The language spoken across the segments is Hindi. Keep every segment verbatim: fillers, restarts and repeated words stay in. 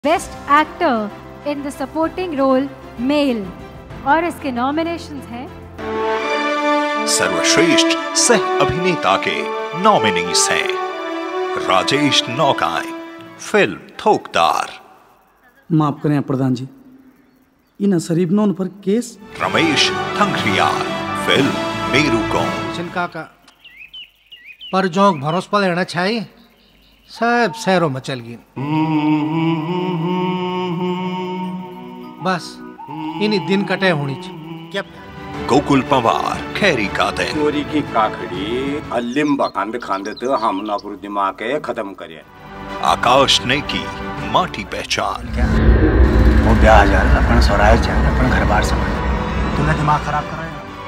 Best actor in the supporting role male और इसके नॉमिनेशंस हैं सर्वश्रेष्ठ सह अभिनेता के नॉमिनीज हैं राजेश नौकाय फिल्म थोकदार, माफ करें प्रधान जी, इन शरीफनों पर केस। रमेश थंगरियाल फिल्म मेरू गांव। चिंका का पर जोंक भरोस पर लेना चाहिए, सब शहरों में चल गई। बस इन्हीं दिन कटे होनी चाहिए। गोकुल पवार खैरी का दिन। चोरी की काकड़ी अलिम खांद खांद तो हम अपने दिमाग के खत्म करे। आकाश ने की माटी पहचान। वो ब्याह जा रहा अपन सौराय चल अपन घर बार समझ तूने दिमाग खराब कर रहा है।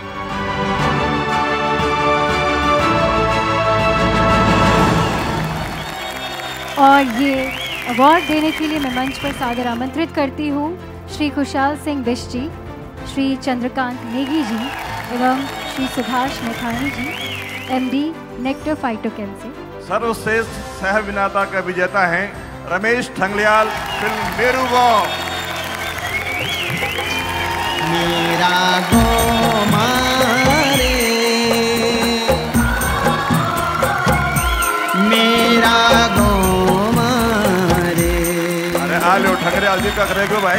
और ये अवार्ड देने के लिए मैं मंच पर सादर आमंत्रित करती हूँ श्री खुशाल सिंह बिष्ट जी, श्री चंद्रकांत नेगी जी एवं Shri Subhash Nathani ji, MD Nectar Phytochem से। सर्वश्रेष्ठ सह अभिनेता का विजेता हैं रमेश थंगलियाल फिल्म मेरू गांव। मेरा गांव मारे, मेरा गांव मारे। अरे आ लो ठंगरियाल जी का करेगो भाई।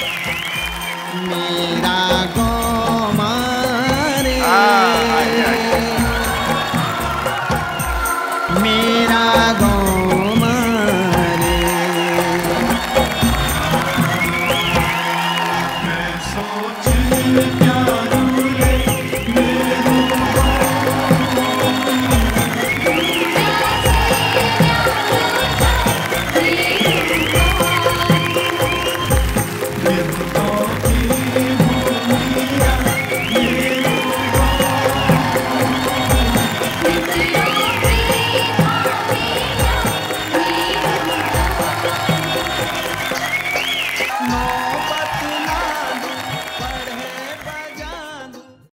मेरा गांव मारे, मेरा गांव